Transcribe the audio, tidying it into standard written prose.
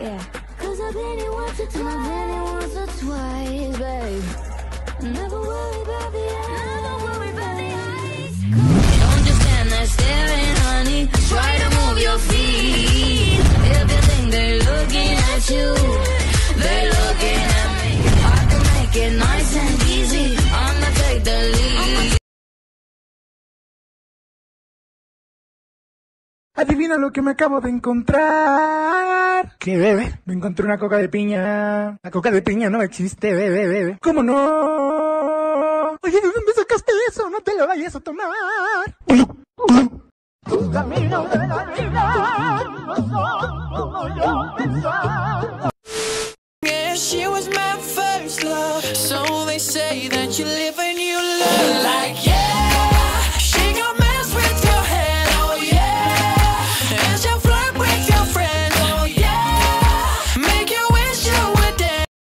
Yeah. Cause I've been here once or twice, babe. Never worry about the eyes. Don't just stand there staring, honey. Try to move your feet. If you think they're looking at you, they're looking at me. I can make it nice and easy. I'ma take the lead. Adivina lo que me acabo de encontrar. ¿Qué, bebé? Me encontré una coca de piña. La coca de piña no existe, bebé. ¿Cómo no? Oye, ¿de dónde sacaste eso? No te lo vayas a tomar. Tu camino de la vida no son como yo pensaba.